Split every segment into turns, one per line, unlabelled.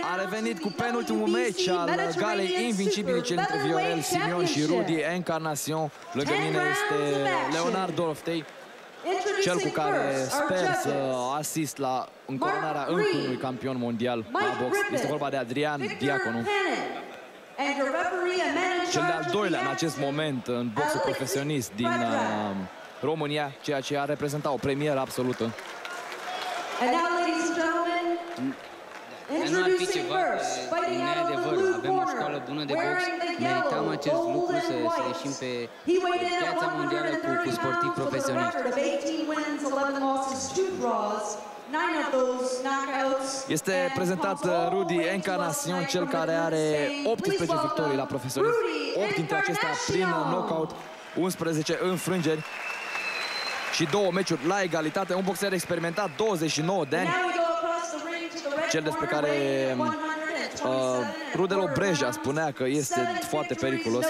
A revenit cu penultimul meci al galei invincibili între Viorel Simion și Rudy Encarnacion. Lângă mine este Leonard Doroftei, cel cu care sper să asist la încoronarea încă unui campion mondial la box. Este vorba de Adrian Diaconu, cel de-al doilea în acest moment în boxul profesionist din România, ceea ce ar reprezenta o premieră absolută.
Nu ar fi ceva neadevăr. Avem o școală bună de box. Merităm acest lucru să ieșim pe piața mondială cu sportivi profesioniști.
Este prezentat Rudy Encarnacion, cel care are 18 victorii la profesionist, 8 dintre acestea prin knockout, 11 înfrângeri și 2 meciuri la egalitate. Un boxer experimentat, 29 de ani, cel despre care Rudelo Breja spunea că este foarte periculos.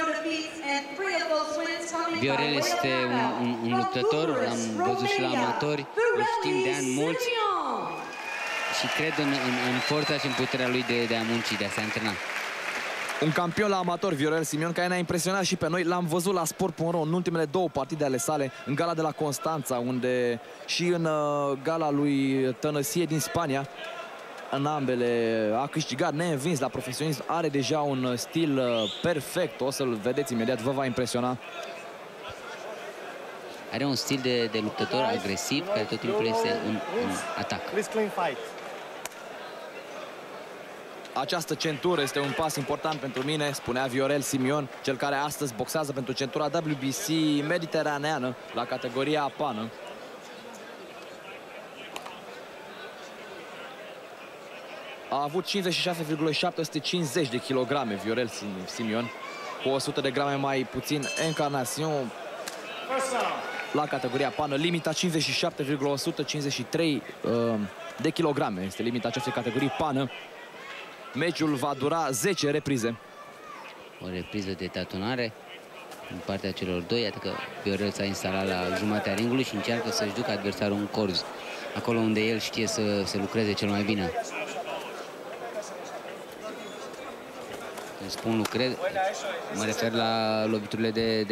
Viorel este un luptător, l-am văzut și la amatori, îl știm de ani mulți și cred în forța și în puterea lui de a munci, de a se antrena.
Un campion la amator, Viorel Simion, care ne-a impresionat și pe noi. L-am văzut la Sport.ro în ultimele 2 partide ale sale, în gala de la Constanța, unde și în gala lui Tănăsie din Spania. În ambele a câștigat neînvins la profesionism, are deja un stil perfect, o să-l vedeți imediat, vă va impresiona.
Are un stil de luptător agresiv, care tot timpul este în atac.
Această centură este un pas important pentru mine, spunea Viorel Simion, cel care astăzi boxează pentru centura WBC mediteraneană la categoria apană. A avut 56,750 de kilograme Viorel Simion, cu 100 de grame mai puțin Encarnacion la categoria pană. Limita 57,153 de kilograme este limita acestei categorii pană. Meciul va dura 10 reprize.
O repriză de tatonare din partea celor doi, iată că Viorel s-a instalat la jumatea ringului și încearcă să-și ducă adversarul în corz, acolo unde el știe să lucreze cel mai bine. Când spun lucrez, mă refer la loviturile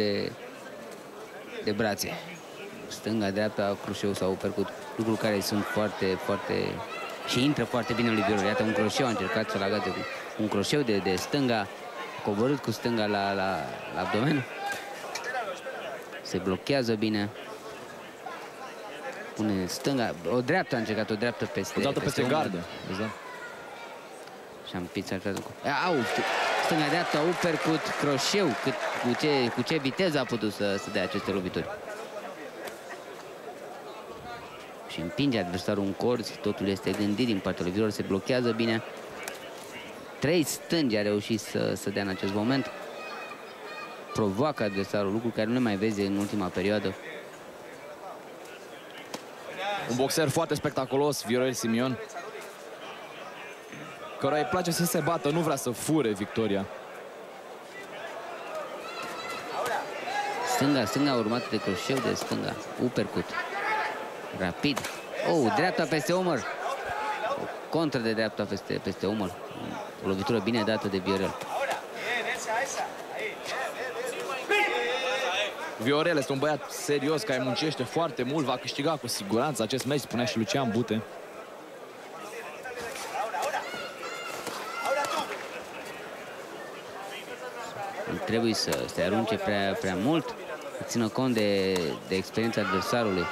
de brațe. Stânga, dreapta, crușeu sau uppercut, lucruri care sunt foarte și intră foarte bine lui Viorel. Iată, un croșeu a încercat să-l agate cu un croșeu de stânga, coborât cu stânga la abdomen. Se blochează bine. Pune stânga, o dreaptă a încercat, o dreaptă peste
gardă.
Exact. Și am pizza cu... Stânga, dreapta, uppercut, croșeu. Cu ce viteză a putut să dea aceste lovituri. Și împinge adversarul în corzi, totul este gândit din partea lui Viorel, se blochează bine. 3 stângi a reușit să dea în acest moment. Provoacă adversarul, lucru care nu le mai vezi în ultima perioadă.
Un boxer foarte spectaculos, Viorel Simion, căruia îi place să se bată, nu vrea să fure victoria.
Stânga urmată de croșeu de stânga, uppercut. Rapid. Dreapta peste umăr. O contră de dreapta peste umăr. O lovitură bine dată de Viorel.
Viorel este un băiat serios care muncește foarte mult, va câștiga cu siguranță acest meci, spunea și Lucian Bute.
Nu trebuie să se arunce prea mult, să țină cont de experiența adversarului.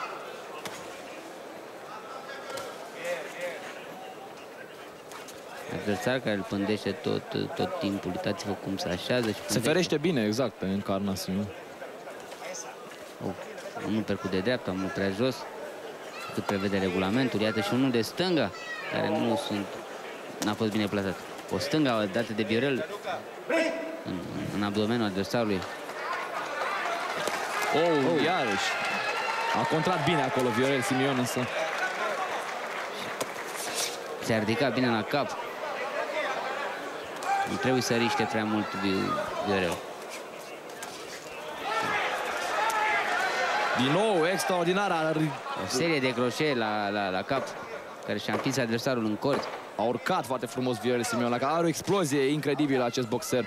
Adversar care îl pândește tot timpul. Uitați-vă cum se așează și
se ferește bine, exact, în Encarnacion.
Unul percut de dreapta, unul prea jos, cât prevede regulamentul. Iată și unul de stânga, care n-a fost bine plasat. O stânga dată de Viorel în abdomenul adversarului.
Iarăși. A contrat bine acolo Viorel Simion, însă.
Se-a ridicat bine la cap. Nu trebuie să riște prea mult Viorel.
Din nou, extraordinar.
O serie de croșee la cap, care și-a împins adversarul în corzi.
A urcat foarte frumos Viorel Simion, la care are o explozie incredibilă acest boxer.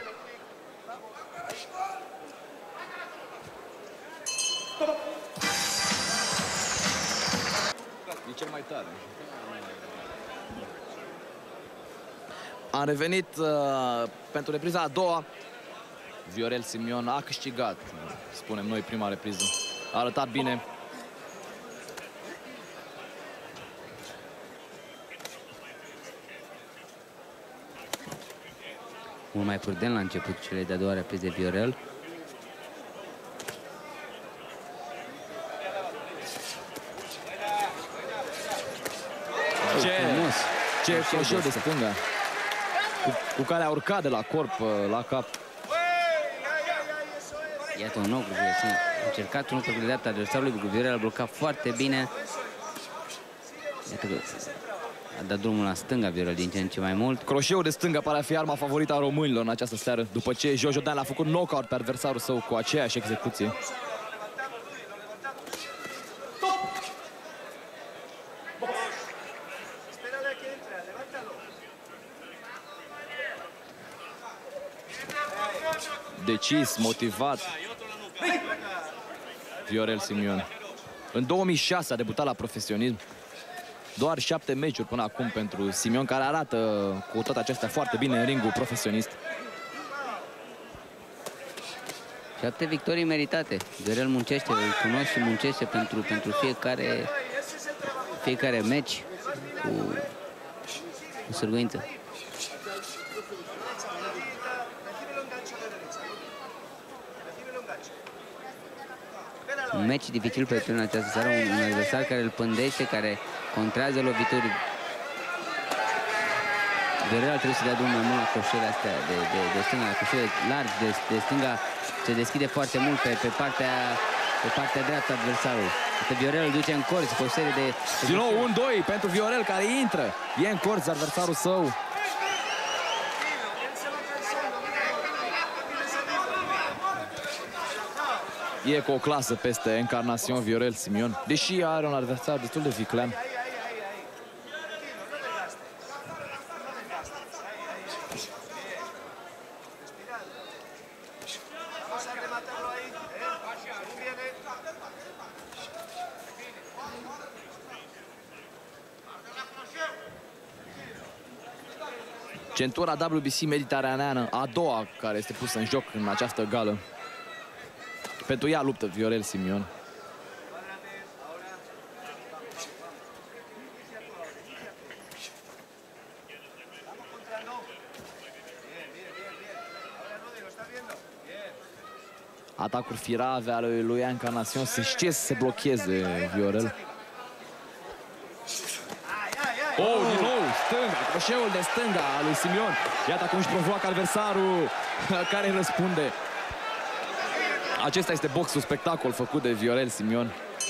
E cel mai tare. Am revenit pentru repriza a doua. Viorel Simion a câștigat, spunem noi, prima repriză. A arătat bine.
Mult mai prudent la început cele de-a doua reprize Viorel.
Ce croșeu de stânga cu care a urcat de la corp la cap.
Iată un nou grup de stânga. A încercat un lucru de dreapta adversarului, Viorel a blocat foarte bine. Iată că a dat drumul la stânga Viorel din ce în ce mai mult.
Croșeul de stânga pare a fi arma favorită a românilor în această seară, după ce Jojo Dan l-a făcut knockout pe adversarul său cu aceeași execuție. Decis, motivat, Viorel Simion. În 2006 a debutat la profesionism. Doar 7 meciuri până acum pentru Simion, care arată cu toate acestea foarte bine în ringul profesionist.
7 victorii meritate. Viorel muncește, îl cunosc și muncește pentru fiecare meci cu sârguință. Un meci dificil pentru el în această seară, un adversar care îl pândește, care contrează lovituri. Viorel ar trebui să dea drumul mai mult la croșele astea de stânga, la croșele largi de stânga. Se deschide foarte mult pe partea dreaptă adversarul. Viorel îl duce în corzi cu o serie de...
Din nou 1-2 pentru Viorel, care intră. E în corzi adversarul său. E cu o clasă peste Encarnación Viorel Simion, deși are un adversar destul de viclean. Centura WBC mediteraneană, a doua care este pusă în joc în această gală. Pentru ea luptă Viorel Simion. Atacuri firave ale lui Encarnación, se știe să se blocheze Viorel. Oh, din nou, stânga, croșeul de stânga al lui Simion. Iată cum își provoacă adversarul care răspunde. Acesta este boxul spectacol făcut de Viorel Simion.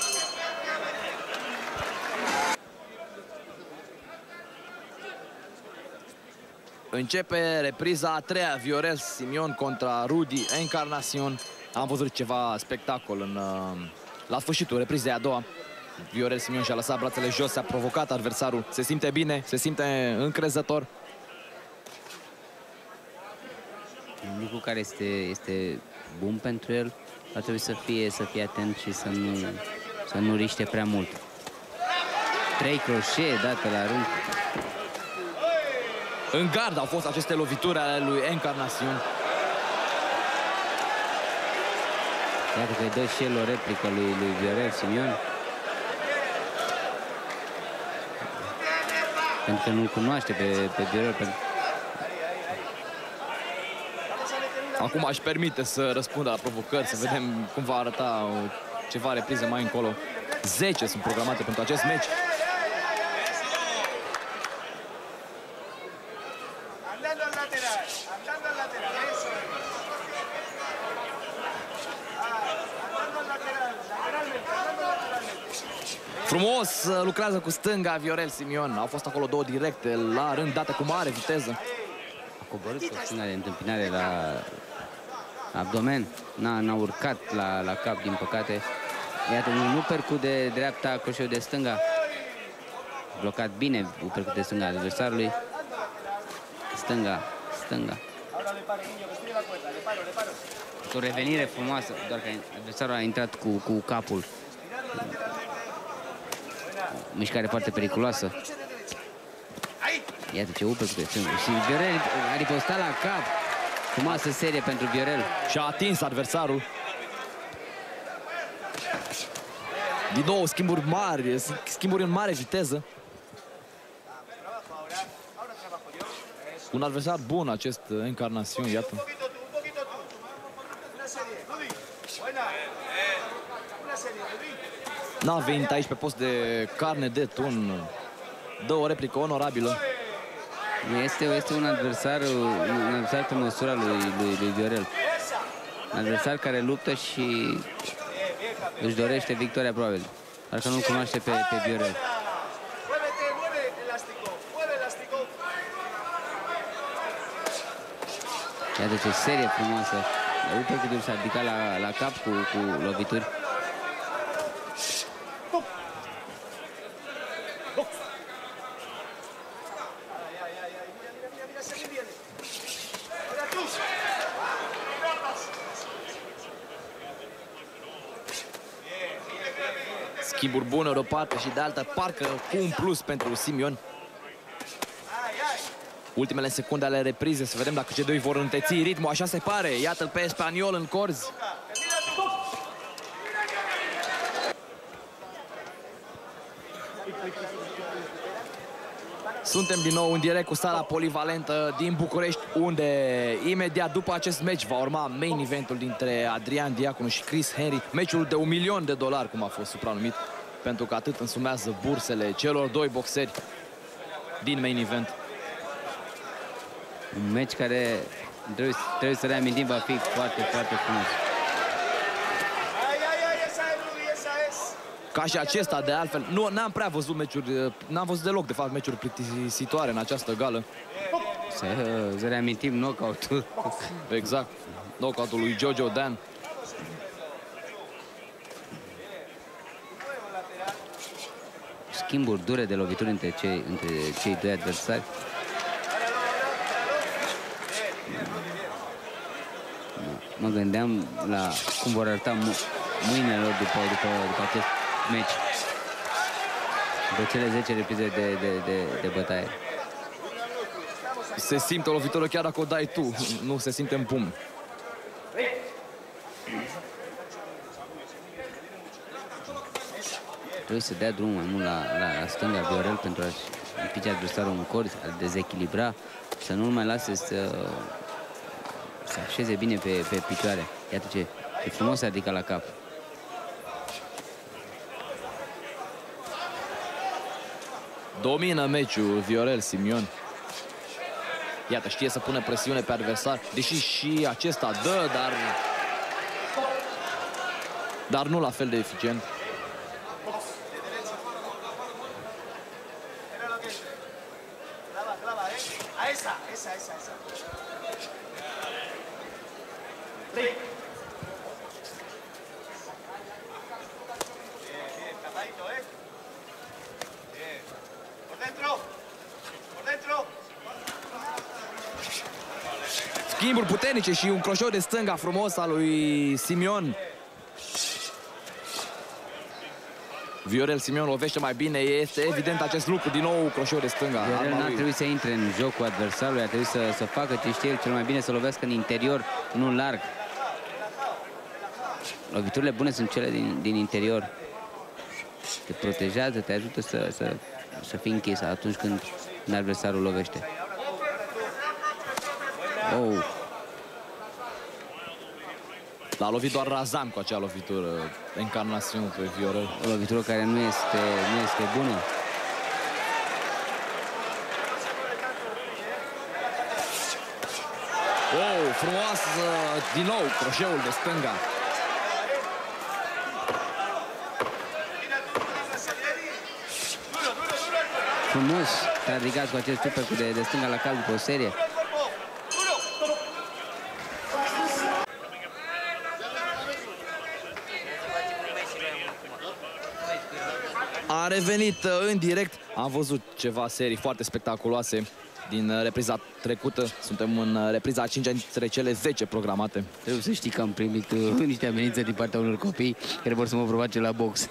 Începe repriza a treia, Viorel Simion contra Rudy Encarnación. Am văzut ceva spectacol la sfârșitul reprizei a doua. Viorel Simion și-a lăsat brațele jos, s-a provocat adversarul, se simte bine, se simte încrezător.
Un lucru care este bun pentru el, ar trebui să fie atent și să nu riște prea mult. 3 croșee date la rând.
În gard au fost aceste lovituri ale lui Encarnación.
Iată că îi dă și el o replică lui Viorel Simion. Pentru că nu-l cunoaște pe Viorel.
Acum aș permite să răspundă la provocări, să vedem cum va arăta ceva reprize mai încolo. 10 sunt programate pentru acest meci. Frumos lucrează cu stânga Viorel Simion. Au fost acolo două directe la rând, date cu mare viteză.
A coborât cu stânga de întâmpinare la abdomen. N-a urcat la cap, din păcate. Iată, nu percut de dreapta, croșeu de stânga. blocat bine uppercut de stânga adversarului. Stânga. O revenire frumoasă, doar că adversarul a intrat cu capul. O mișcare foarte periculoasă. Iată ce uppercut de stânga. Și Viorel a ripostat la cap. Frumoasă serie pentru Viorel.
Și a atins adversarul. Din nou schimburi mari, schimburi în mare viteză. Un adversar bun acest Encarnacion, iată. N-a venit aici pe post de carne de tun. Dă o replică onorabilă.
Este un adversar pe măsura lui Viorel. Un adversar care luptă și își dorește victoria, probabil. Dacă nu-l cunoaște pe Viorel. Iată ce serie frumoasă. Uppercut s-a ridicat la cap cu lovituri.
Schimburi bune de o parte și de altă, parcă cu un plus pentru Simion. Ultimele secunde ale reprize, să vedem dacă cei doi vor înteți ritmul, așa se pare. Iată-l pe Espaniol în corzi. Suntem din nou în direct cu sala polivalentă din București, unde imediat după acest meci va urma main eventul dintre Adrian Diaconu și Chris Henry. Meciul de $1.000.000, cum a fost supranumit, pentru că atât însumează bursele celor doi boxeri din main event.
Un meci care, trebuie să reamintim, va fi foarte, foarte frumos.
Ca și acesta, de altfel, n-am prea văzut meciuri, n-am văzut deloc, de fapt, meciuri plictisitoare în această gală.
Să reamintim knockout-ul.
Exact, knockout-ul lui Jojo Dan.
Schimburi dure de lovituri între cei doi adversari. Mă gândeam la cum vor arăta mâinile lor după acest meci. După cele 10 reprize de bătaie.
Se simte o lovitură chiar dacă o dai tu, nu se simte în pumn.
Trebuie să dea drumul mai mult la stânga Viorel pentru a-și împinge adversarul în corzi, a dezechilibra, să nu-l mai lase să așeze bine pe picioare. Iată ce frumos se ridică la cap.
Domină meciul Viorel Simion. Iată, știe să pună presiune pe adversar, deși și acesta dă, dar nu la fel de eficient. Schimburi puternice și un croșeu de stânga frumos al lui Simion. Viorel Simion lovește mai bine, este evident acest lucru, din nou croșeu de stânga.
Viorel n-a trebuit să intre în joc cu adversarul, a trebuit să facă ce știe el cel mai bine, să lovească în interior, nu în larg. Loviturile bune sunt cele din interior. Te protejează, te ajută să fii închis atunci când adversarul lovește. Oh.
L-a lovit doar Razan cu acea lovitură, Encarnacion pe Viorel.
O lovitură care nu este bună.
Oh, frumoasă din nou croșeul de stânga.
Frumos s-a ridicat cu acest uppercut de stânga la cap după o serie.
A revenit în direct. Am văzut ceva serii foarte spectaculoase din repriza trecută. Suntem în repriza a 5-a dintre cele 10 programate.
Trebuie să știi că am primit niște amenințări din partea unor copii care vor să mă provoace la box.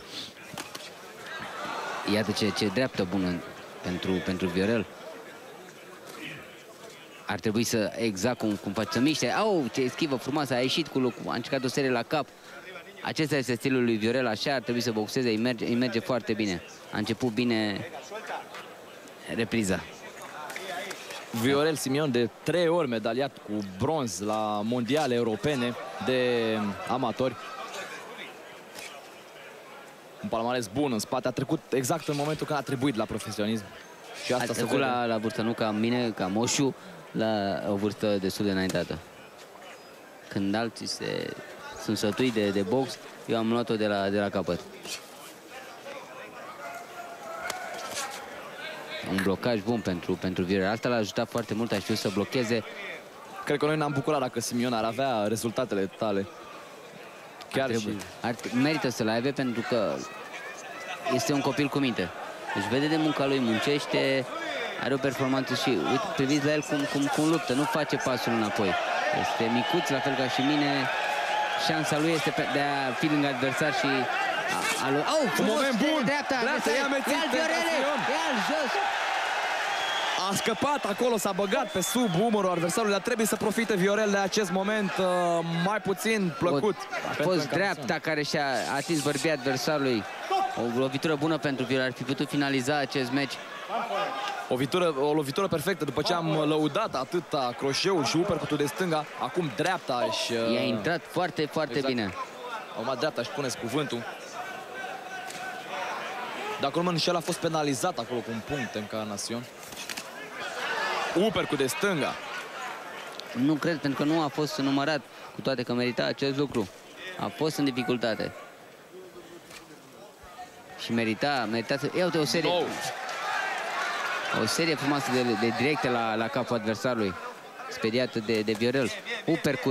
Iată ce dreaptă bună pentru Viorel. Ar trebui să, exact cum face, să miște. Au, ce eschivă frumoasă, a ieșit cu locul, a încercat o serie la cap. Acesta este stilul lui Viorel, așa ar trebui să boxeze, îi merge foarte bine. A început bine repriza.
Viorel Simion, de 3 ori medaliat cu bronz la mondiale europene de amatori. Un palmares bun în spate, a trecut exact în momentul când a trebuit la profesionism. Și asta
a trecut la vârstă, nu ca mine, ca Moșu, la o vârstă destul de înaintată. Când alții sunt sătui de box, eu am luat-o de la capăt. Un blocaj bun pentru Viorel. Asta l-a ajutat foarte mult, a știut să blocheze.
Cred că noi ne-am bucurat dacă Simion ar avea rezultatele tale. Chiar
merită să le aibă pentru că este un copil cu minte. Deci vede de munca lui, muncește, are o performanță și uite, priviți la el cum luptă, nu face pasul înapoi. Este micuț, la fel ca și mine. Șansa lui este de a fi lângă adversar și
un moment bun!
Dreapta, ia-l Viorele, ia-l jos!
A scăpat acolo, s-a băgat pe sub umărul adversarului, dar trebuie să profite Viorel de acest moment mai puțin plăcut.
A fost dreapta care și-a atins bărbia adversarului. O lovitură bună pentru Viorel, ar fi putut finaliza acest meci.
O lovitură perfectă după ce am lăudat atâta croșeul și uppercut-ul de stânga. Acum dreapta și...
I-a intrat foarte, foarte bine.
Acum dreapta și puneți cuvântul. Dacă urmă Nișel a fost penalizat acolo cu un punct Encarnacion. Uppercut de stânga.
Nu cred, pentru că nu a fost numărat, cu toate că merita acest lucru. A fost în dificultate. Și merita să... Ia uite, o serie... O serie frumoasă de directe la capul adversarului. Speriată de Viorel. Uppercut.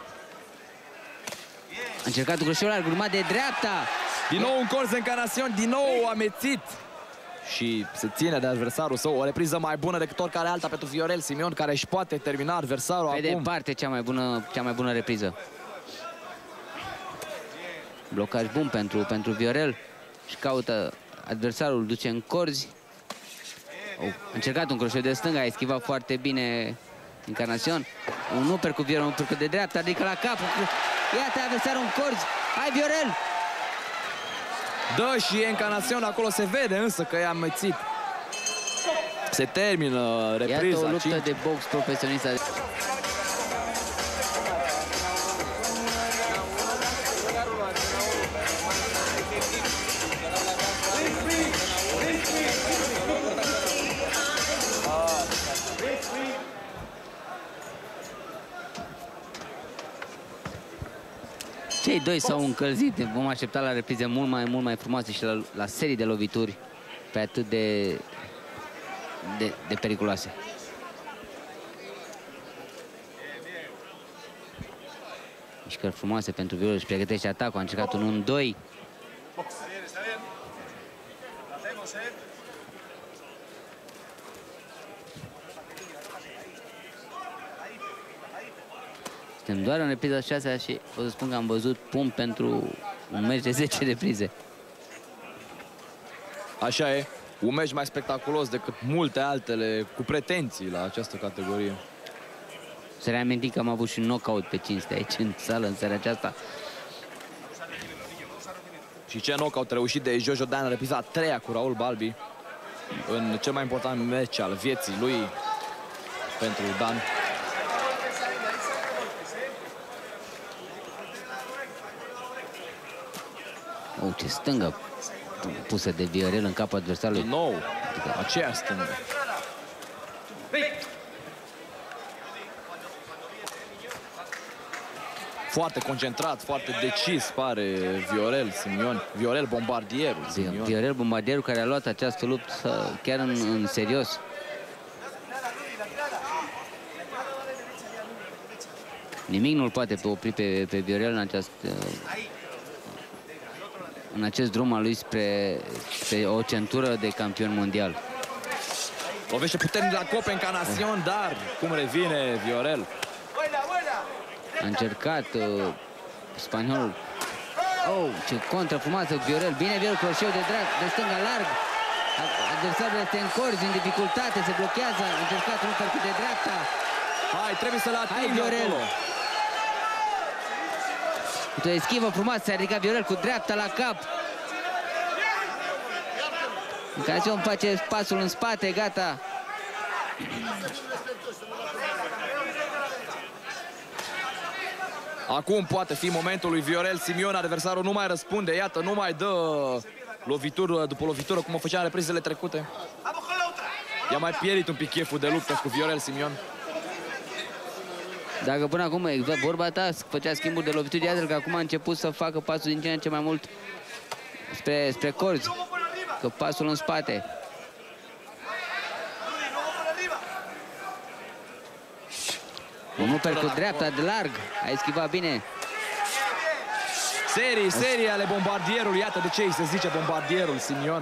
A încercat un croșeu larg, urmat de dreapta.
Din nou un colț Encarnacion, din nou amețit. Și se ține de adversarul său. O repriză mai bună decât oricare alta pentru Viorel Simion, care își poate termina adversarul acum.
Pe departe cea mai bună repriză. Blocaj bun pentru Viorel. Și caută adversarul, duce în corzi. A încercat un croșeu de stânga, a eschivat foarte bine Encarnacion. Un uppercut cu Viorel, un uppercut de dreapta, adică la cap. Iată adversarul în corzi. Hai Viorel!
Dă și Encarnacion, acolo se vede însă că e amețit. Se termină repriza.
Iată o luptă de box profesionistă. Cei doi s-au încălzit, vom aștepta la reprize mult mai frumoase și la serii de lovituri pe atât de periculoase. Mișcări frumoase pentru Viorel, își pregătește atacul, a încercat un 1-2. Suntem doar în repriza 6 și o să spun că am văzut punct pentru un meci de 10 reprize.
Așa e, un meci mai spectaculos decât multe altele cu pretenții la această categorie.
Să reamintim că am avut și un knockout pe cinste aici în sală în seara aceasta.
Și ce knockout reușit de Jojo Dan, repriza 3-a cu Raul Balbi în cel mai important meci al vieții lui pentru Dan.
Ce stângă pusă de Viorel în capul adversarului.
Din nou, aceeași stângă. Foarte concentrat, foarte decis pare Viorel Simion. Viorel Bombardierul Simion.
Viorel Bombardierul care a luat această luptă chiar în serios. Nimic nu-l poate opri pe Viorel în această în acest drum al lui spre o centură de campion mondial.
Lovește puternic la cop, Encarnacion, dar cum revine Viorel.
A încercat spaniolul. Oh, ce contră frumoasă Viorel. Bine Viorel, croșeu de stânga larg. Adversarul este în corzi, în dificultate, se blochează. A încercat un uppercut de dreapta.
Hai, trebuie să-l atingă acolo.
Uite, o eschivă frumoasă, s-a ridicat Viorel cu dreapta la cap. Encarnacion face pasul în spate, gata.
Acum poate fi momentul lui Viorel Simion, adversarul nu mai răspunde, iată, nu mai dă lovitură după lovitură, cum o făcea în reprizele trecute. I-a mai pierit un pic cheful de luptă cu Viorel Simion.
Dacă până acum, exact vorba ta, făcea schimburi de lovituri, iată că acum a început să facă pasul din ce în ce mai mult spre corzi, că pasul în spate. Un upper cu dreapta de larg, a eschivat bine.
Serii ale bombardierului, iată de ce îi se zice bombardierul Simion.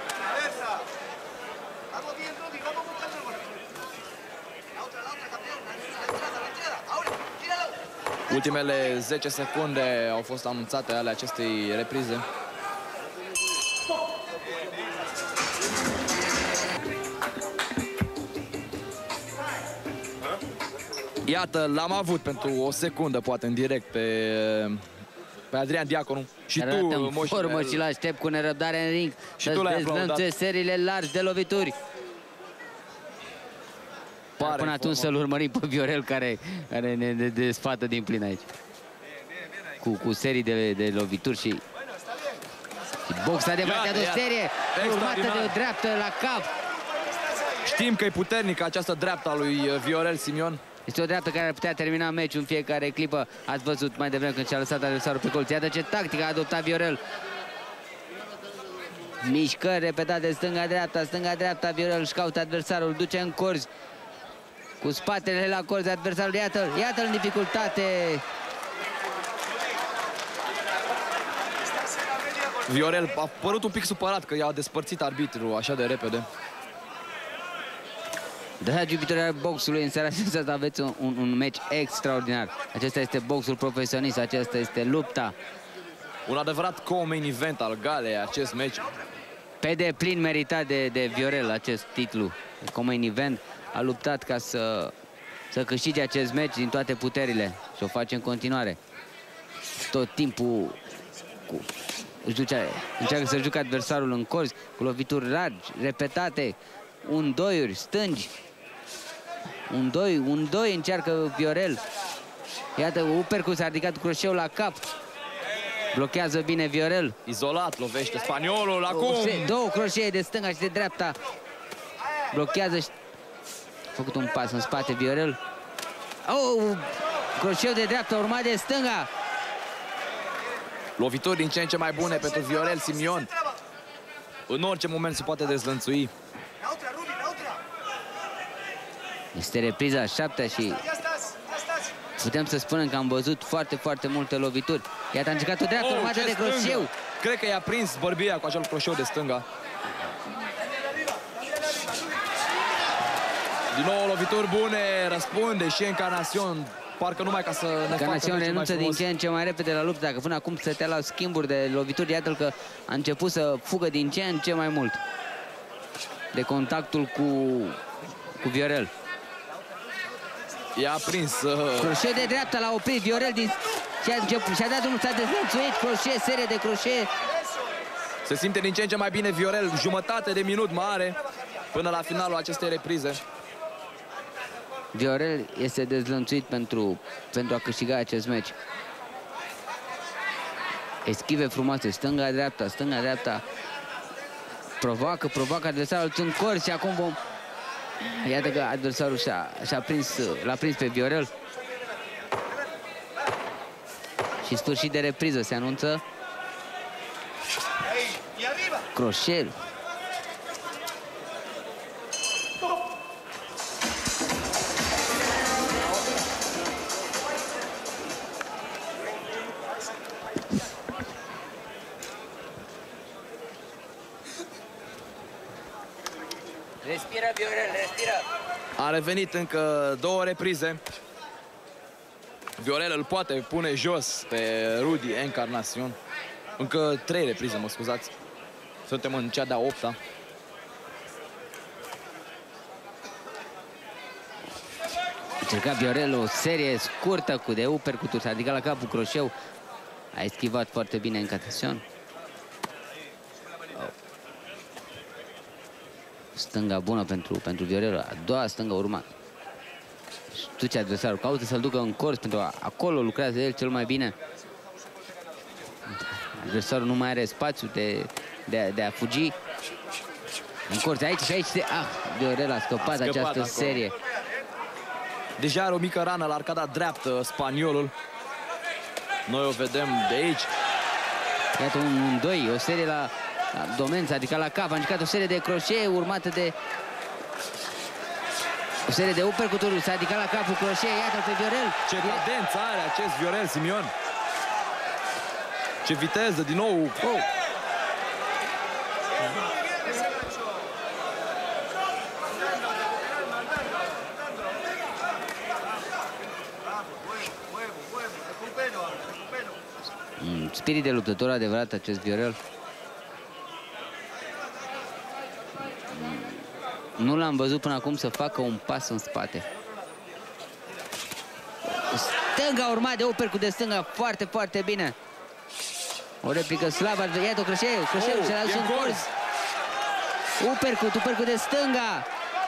Ultimele 10 secunde au fost anunțate ale acestei reprize. Iată, l-am avut pentru o secundă, poate, în direct pe Adrian Diaconu. Și tu,
formă și l-aștept cu nerăbdare în ring.
Și tu l-ai aplaudat.
Seriile largi de lovituri. Până atunci să-l urmărim pe Viorel, care ne desfată din plin aici. Cu serii de lovituri și box adevărat, a dus serie urmată de o dreaptă la cap.
Știm că e puternică această dreaptă a lui Viorel Simion.
Este o dreaptă care ar putea termina meciul în fiecare clipă. Ați văzut mai devreme când și-a lăsat adversarul pe colț. Iată ce tactică a adoptat Viorel. Mișcări repetate stânga-dreapta, stânga-dreapta. Viorel își caută adversarul, duce în corzi. Cu spatele la corzi adversarul, iată-l în dificultate.
Viorel a părut un pic supărat că i-a despărțit arbitrul așa de repede.
Dragi iubitori ai boxului, în seara aceasta aveți un meci extraordinar. Acesta este boxul profesionist, aceasta este lupta.
Un adevărat co-main event al galei, acest meci.
Pe deplin meritat de Viorel acest titlu. Co-main event, a luptat ca să câștige acest meci din toate puterile și o face în continuare. Tot timpul încearcă să jucă adversarul în corzi, cu lovituri largi, repetate, 1-2-uri, stângi. 1-2 încearcă Viorel. Iată, uppercut, s-a ridicat croșeul la cap. Blochează bine Viorel.
Izolat, lovește spaniolul acum.
Două croșee de stânga și de dreapta. Blochează și... A făcut un pas în spate Viorel. Oh, croșeu de dreapta urmat de stânga.
Lovituri din ce în ce mai bune pentru Viorel Simion. În orice moment se poate dezlănțui.
Este repriza 7-a și putem să spunem că am văzut foarte multe lovituri. Iată, a încercat o dreaptă urmată de croșeu.
Cred că i-a prins bărbia cu acel croșeu de stânga. Din nou lovituri bune, răspunde și Encarnacion. Parcă numai ca să ne facă
Encarnacion renunță din ce în ce mai repede la luptă. Dacă până acum stătea la schimburi de lovituri, iată că a început să fugă din ce în ce mai mult de contactul cu Viorel.
I-a prins...
Croșeu de dreapta l-a oprit Viorel și-a dat drumul, s-a dezlănțuit, croșee, serie de croșee.
Se simte din ce în ce mai bine Viorel, jumătate de minut mare până la finalul acestei reprize.
Viorel este dezlănțuit pentru a câștiga acest meci. Eschive frumoase, stânga-dreapta, stânga-dreapta. Provoacă adversarul în corzi și acum iată că adversarul l-a prins pe Viorel. Și sfârșit de repriză se anunță. Croșel.
A revenit încă 2 reprize. Viorel îl poate pune jos pe Rudy Encarnacion. Încă 3 reprize, mă scuzați. Suntem în cea de-a 8-a.
Încerca Viorel o serie scurtă cu de uppercut-uri, s-a ridicat la capul croșeu. A eschivat foarte bine Encarnacion. Stânga bună pentru Viorel, a doua stângă urma. Duce adversarul, caută să-l ducă în corp, pentru acolo lucrează el cel mai bine. Adversarul nu mai are spațiu de a fugi. În corp, aici și aici, Viorel a scăpat această acolo. Serie.
Deja are o mică rană la arcada dreaptă, spaniolul. Noi o vedem de aici.
Iată un 2, o serie la Domența, adică la cap, a încercat o serie de croșee urmată de o serie de uppercut-uri, s-a ridicat la capul croșee, iată pe Viorel.
Ce cadență are acest Viorel Simion. Ce viteză, din nou. Oh.
Spirit de luptător adevărat acest Viorel. Nu l-am văzut până acum să facă un pas în spate. Stânga urmat de uppercut de stânga, foarte, foarte bine. O replică slabă, iată croșeu și-a dat un colț. Uppercut de stânga.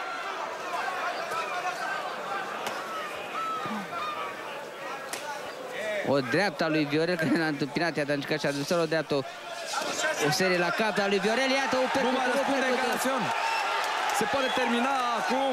O dreapta lui Viorel care l-a întâmpinat, iată, a încercat și adversarul, o dreaptă, o serie la cap a lui Viorel, iată, uppercut.
Se poate termina acum.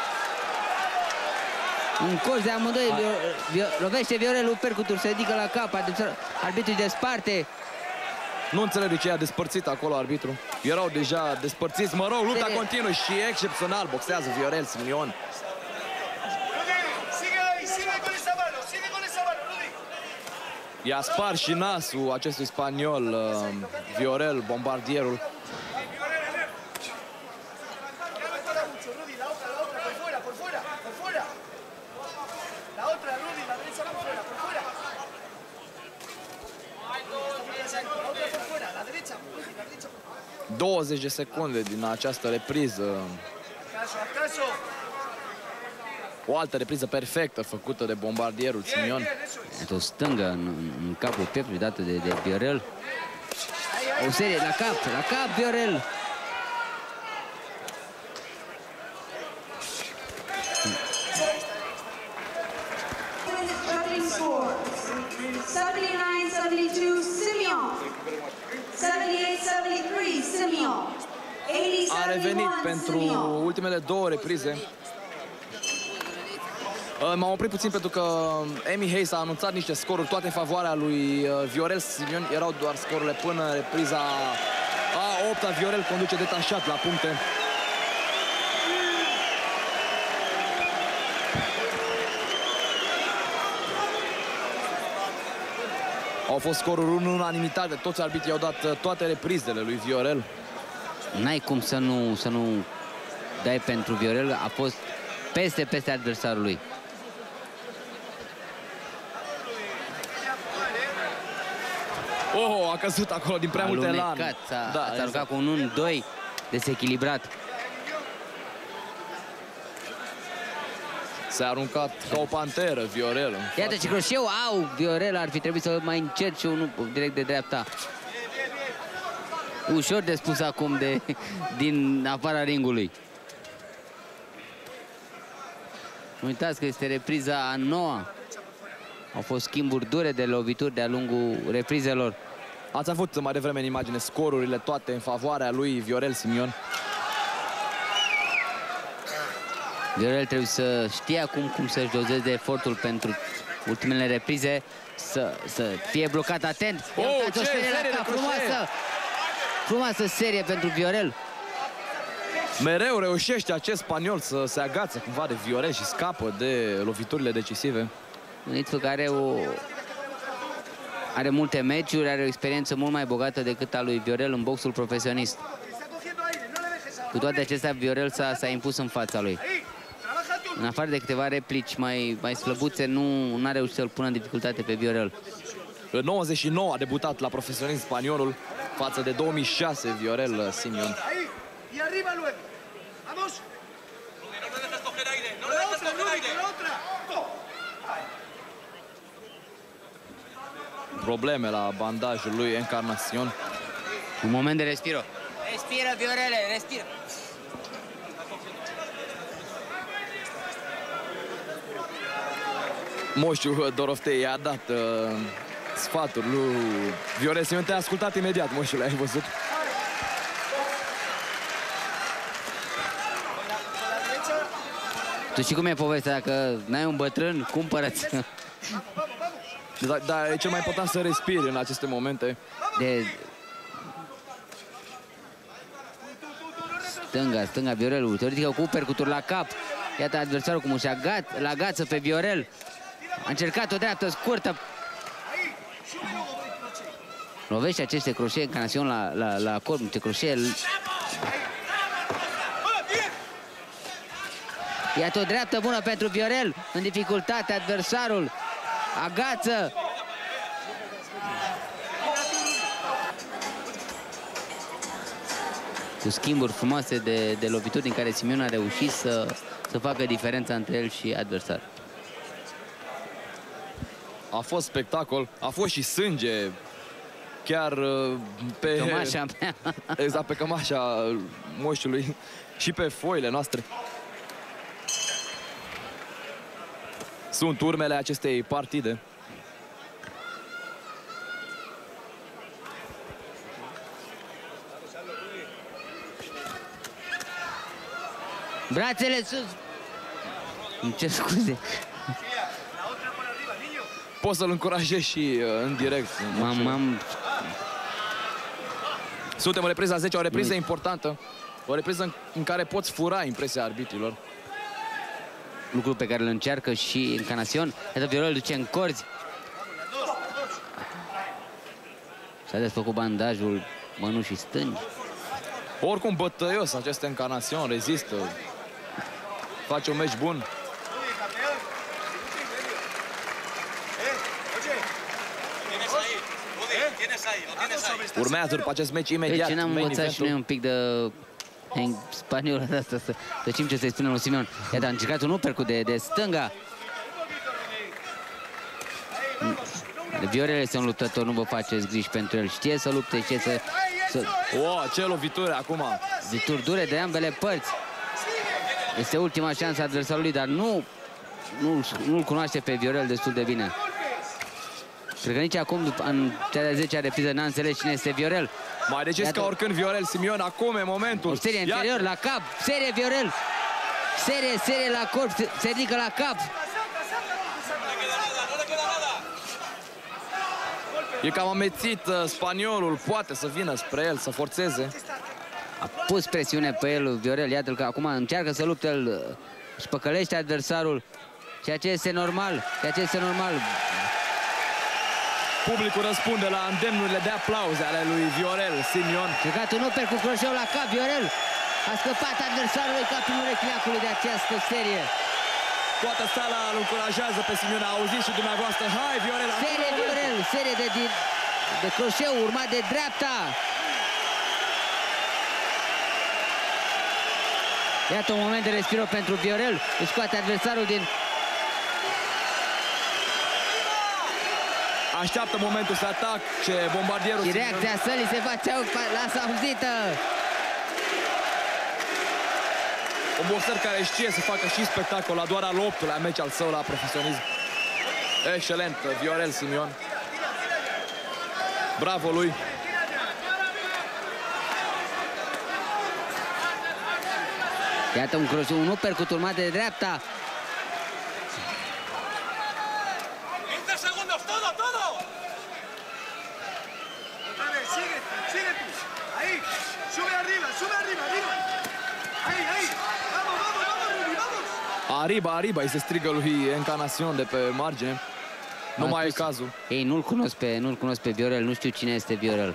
Un colț de amândoi, lovește Viorel uppercut-uri, se ridică la cap, arbitrul desparte.
Nu înțeleg de ce a despărțit acolo arbitru. Erau deja despărțiți, mă rog, lupta continuă și excepțional boxează Viorel Simion. I-a spart și nasul acestui spaniol, Viorel, bombardierul. ...20 de secunde din această repriză. O altă repriză perfectă făcută de bombardierul Simion.
O stângă în capul pieptului dată de Viorel. O serie la cap Viorel.
A revenit pentru ultimele 2 reprize. M-am oprit puțin pentru că Amy Hayes a anunțat niște scoruri, toate în favoarea lui Viorel Simion. Erau doar scorurile până în repriza a 8-a. Viorel conduce detașat la puncte. Au fost scoruri în unanimitate, toți arbitrii au dat toate reprizele lui Viorel.
N-ai cum să nu dai pentru Viorel, a fost peste adversarul lui.
Oh, a căzut acolo din prea multe elan.
S-a aruncat cu un 1-2 desechilibrat.
S-a aruncat ca o panteră Viorel.
Iată ce croșeu, Viorel ar fi trebuit să mai încerce unul direct de dreapta. Ușor de spus acum din afara ringului. Nu uitați că este repriza a 9-a. Au fost schimburi dure de lovituri de-a lungul reprizelor.
Ați avut mai devreme în imagine scorurile toate în favoarea lui Viorel Simion.
Viorel trebuie să știe acum cum să-și dozeze efortul pentru ultimele reprize, să fie blocat atent.
Ce serie de
frumoasă serie pentru Viorel.
Mereu reușește acest spaniol să se agațe cumva de Viorel și scapă de loviturile decisive.
Gândiți-vă că are multe meciuri, are o experiență mult mai bogată decât a lui Viorel în boxul profesionist. Cu toate acestea, Viorel s-a impus în fața lui. în afară de câteva replici mai slăbuțe, nu a reușit să-l pună în dificultate pe Viorel.
În 99 a debutat la profesionism spaniolul față de 2006 Viorel Simion. Probleme la bandajul lui Encarnacion.
Un moment de respiro. Respiră, Viorele, respiră.
Moșul Doroftei i-a dat sfatul lui Viorel Simion. Te-a ascultat imediat, moșule, ai văzut?
Tu știi cum e povestea? Dacă n-ai un bătrân, cumpără-ți.
Dar e cel mai important să respiri în aceste momente.
Stânga Viorel, te ridică cu percuturi la cap. Iată adversarul cum își agață pe Viorel. A încercat o dreaptă scurtă. Lovește aceste croșee Encarnacion la corp, niște croșee. Iată o dreaptă bună pentru Viorel. În dificultate adversarul. Agață. Cu schimburi frumoase de lovituri în care Simion a reușit să facă diferența între el și adversar.
A fost spectacol, a fost și sânge chiar pe
cămașa mea.
Exact, pe cămașa moșului și pe foile noastre. Sunt urmele acestei partide.
Brațele sus! Îmi cer scuze.
Poți să-l încurajezi și în direct. Suntem în repriza 10, o repriză importantă. O repriză în care poți fura impresia arbitrilor.
Lucru pe care îl încearcă și Encarnacion. Iată, Viorel duce în corzi. S-a desfăcut bandajul mănușii stângi.
Oricum bătăios acest Encarnacion, rezistă. Face un meci bun. Urmează după acest meci imediat.
Deci n-am învățat și noi un pic de spaniolă de asta, să știm ce să-i spunem lui Simion. Iată, a încercat un uppercut de stânga. Viorel este un luptător, nu vă faceți griji pentru el. Știe să lupte, știe să...
ce lovituri acum!
Lovituri dure de ambele părți. Este ultima șansă a adversarului, dar nu-l cunoaște pe Viorel destul de bine. Cred că nici acum, în cea de-a 10-a repriză, n-a înțeles cine este Viorel.
Mai decis ca oricând Viorel Simion, acum e momentul.
O serie interior, la cap, serie Viorel. Serie la corp, se ridică la cap.
E cam amețit spaniolul, poate să vină spre el, să forțeze.
A pus presiune pe el Viorel, iată-l că acum încearcă să lupte, își păcălește adversarul. Ceea ce este normal,
Publicul răspunde la îndemnurile de aplauze ale lui Viorel Simion.
Cecat un upper cu croșeu la cap, Viorel a scăpat adversarului ca prin urechiliacului de această serie.
Toată sala îl încurajează pe Simion, a auzit și dumneavoastră. Hai, Viorel!
Serie Viorel, serie de croșeu urmat de dreapta. Iată un moment de respiro pentru Viorel, își scoate adversarul din...
Așteaptă momentul să atace bombardierul.
Și reacția sălii se face, lasă auzită.
Un boxer care știe să facă și spectacol la doar al 8-lea meci al său la profesionism. Excelent, Viorel Simion. Bravo lui.
Iată un croșeu, un uppercut urmat de dreapta.
Arriba, îi se strigă lui Encarnacion de pe margine. Nu mai e cazul.
Ei, nu-l cunosc pe Viorel, nu știu cine este Viorel.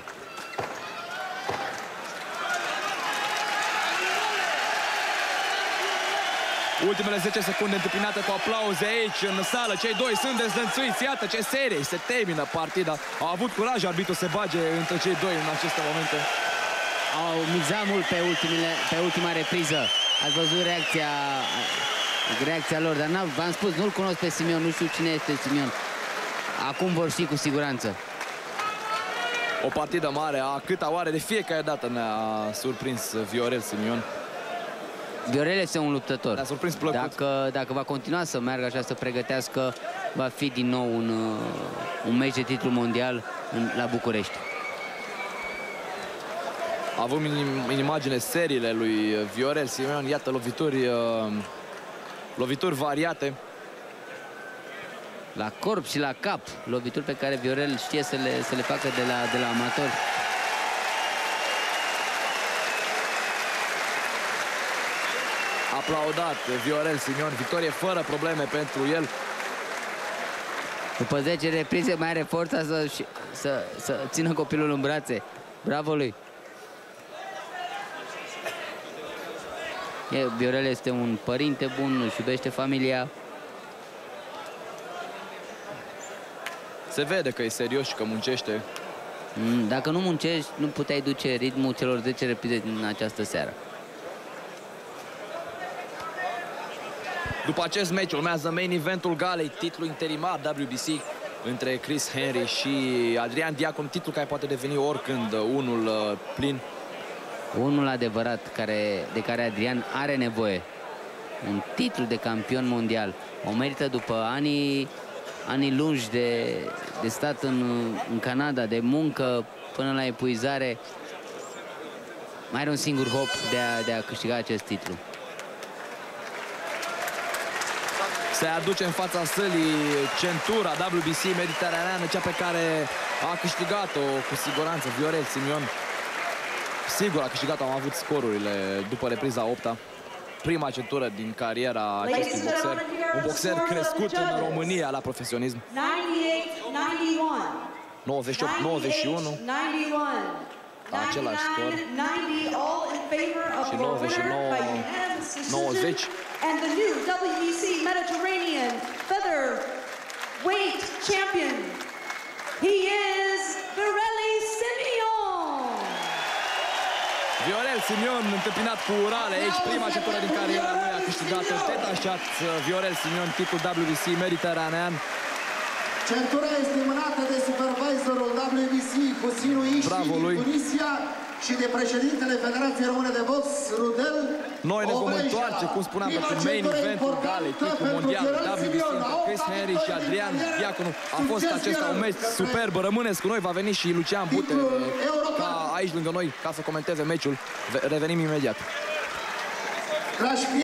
Ultimele 10 secunde întâmpinate cu aplauze aici în sală. Cei doi sunt dezlănțuiți. Iată ce serie se termină partida. A avut curaj arbitru să se bage între cei doi în aceste momente.
Au mizat mult pe ultima repriză. Ați văzut reacția lor, dar v-am spus, nu-l cunosc pe Simion, nu știu cine este Simion. Acum vor ști cu siguranță.
O partidă mare, a câta oare, de fiecare dată ne-a surprins Viorel Simion.
Viorel este un luptător.
Ne-a surprins plăcut.
Dacă va continua să meargă așa, să pregătească, va fi din nou un meci de titlu mondial la București.
Avem în imagine seriile lui Viorel Simion. Iată lovituri variate.
La corp și la cap, lovituri pe care Viorel știe să le facă de la amatori.
Aplaudat Viorel Simion, victorie fără probleme pentru el.
După 10 reprize mai are forța să țină copilul în brațe. Bravo lui! Viorel este un părinte bun, își iubește familia.
Se vede că e serios și că muncește.
Dacă nu muncești, nu puteai duce ritmul celor 10 reprize din această seară.
După acest meci urmează main eventul galei, titlul interimar WBC între Chris Henry și Adrian Diaconu, titlul care poate deveni oricând unul plin.
Unul adevărat de care Adrian are nevoie. Un titlu de campion mondial. O merită după ani lungi de stat în Canada, de muncă până la epuizare. Mai are un singur hop de a câștiga acest titlu.
Se aduce în fața sălii centura WBC mediteraneană, cea pe care a câștigat-o cu siguranță Viorel Simion. Sigur a câștigat, am avut scorurile după repriza 8-a. Prima centură din cariera acestui boxer. Un boxer crescut în România la profesionism. 98-91. Același scor. Și 99-90.
And the new WBC Mediterranean featherweight champion. He is Viorel Simion.
Viorel Simion întâmpinat cu urale aici, prima centură din cariera lui a câștigat detașat Viorel Simion titlul WBC mediteranean.
Centura este mânată de supervisorul WBC Cosinu Iși din Tunisia și de președintele Federației Române de Box, Rudel.
Noi ne vom întoarce, cum spuneam, pentru main eventul galei, titlul mondial WBC între Chris Henry și Adrian Diaconu. A fost acesta un meci superb. Rămâneți cu noi, va veni și Lucian Bute aici lângă noi ca să comenteze meciul. Revenim imediat.